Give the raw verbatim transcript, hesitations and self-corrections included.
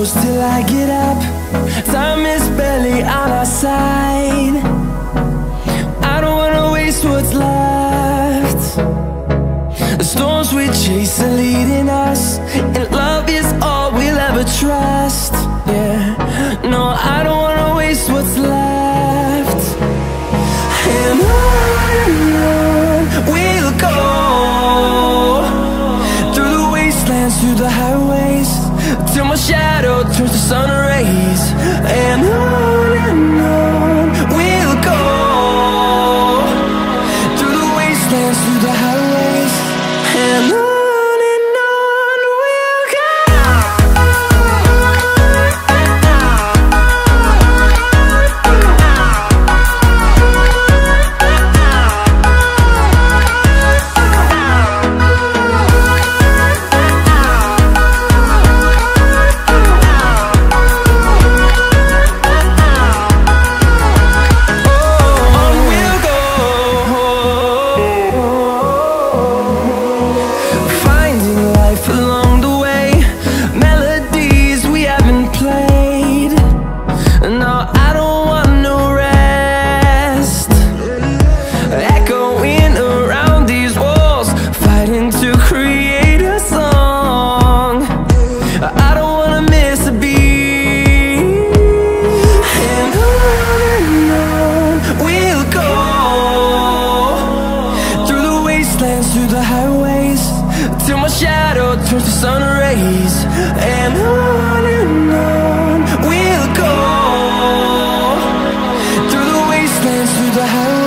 close till I get up. Time is barely on our side. I don't wanna waste what's left. The storms we chase are leading us, and love is all we'll ever trust. Yeah, no, I don't wanna waste what's left. And on and on we'll go, through the wastelands, through the highways, till my shadow turns to sun rays. And on and on we'll go, through the wastelands, through the highways, and on. Through the highways, till my shadow turns to sun rays. And on and on we'll go, through the wastelands, through the highways.